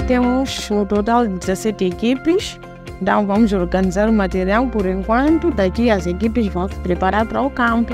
temos um total de 17 equipes. Então vamos organizar o material por enquanto. Daqui as equipes vão se preparar para o campo.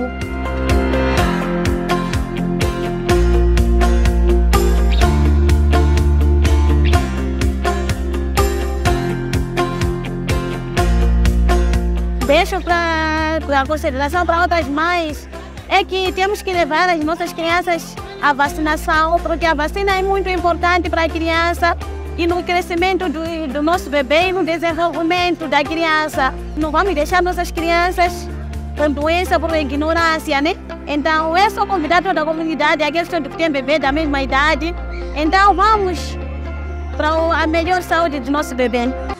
Deixo para a consideração para outras mães é que temos que levar as nossas crianças à vacinação, porque a vacina é muito importante para a criança e no crescimento do nosso bebê e no desenvolvimento da criança. Não vamos deixar nossas crianças com doença por ignorância, né? Então, é só convidar toda a comunidade, aqueles que têm bebê da mesma idade. Então, vamos para a melhor saúde do nosso bebê.